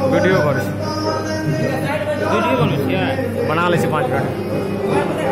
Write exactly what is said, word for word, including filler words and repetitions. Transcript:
video करूँ video बनाउँछु यार बना ले पाँच मिनट